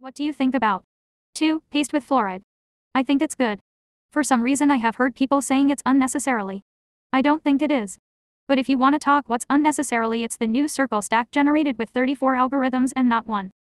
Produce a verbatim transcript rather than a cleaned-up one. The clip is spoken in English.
What do you think about two. Paste with fluoride. I think it's good. For some reason I have heard people saying it's unnecessarily. I don't think it is. But if you want to talk what's unnecessarily, it's the new circle stack generated with thirty-four algorithms and not one.